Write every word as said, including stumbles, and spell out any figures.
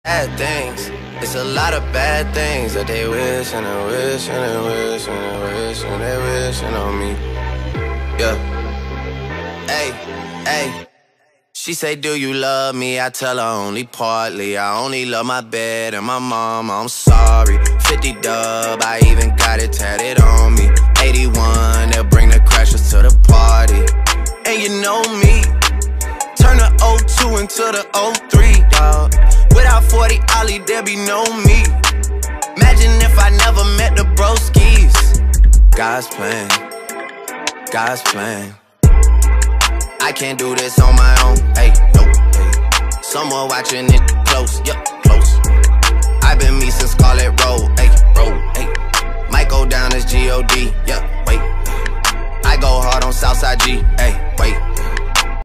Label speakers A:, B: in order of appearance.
A: Bad things, it's a lot of bad things that they wish and they wish and they wish and they wish and they wishing on me. Yeah. Hey, hey. She say, do you love me? I tell her only partly. I only love my bed and my mom, I'm sorry. Fifty dub, I even got it tatted on me. Eighty-one, they'll bring the crashers to the party. And you know me, turn the oh two into the oh three, dawg. Without forty Ollie, there be no me. Imagine if I never met the broskies. God's plan, God's plan. I can't do this on my own, hey, nope, hey. Someone watching it close, yup, close. I've been me since Scarlet Road, hey, road, hey. Might go down as G O D, yup, wait. I go hard on Southside G, hey, wait.